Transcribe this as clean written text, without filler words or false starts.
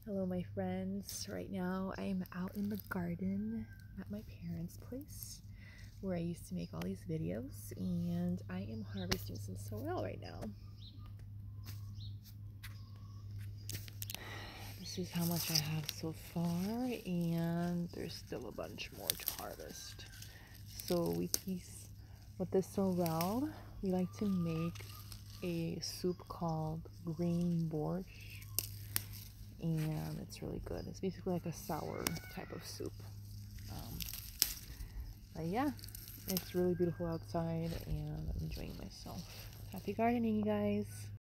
Hello my friends. Right now I am out in the garden at my parents' place where I used to make all these videos, and I am harvesting some sorrel right now. This is how much I have so far, and there's still a bunch more to harvest. So with this sorrel, we like to make a soup called green borscht, and it's really good. It's basically like a sour type of soup. But yeah, it's really beautiful outside and I'm enjoying myself. Happy gardening, you guys!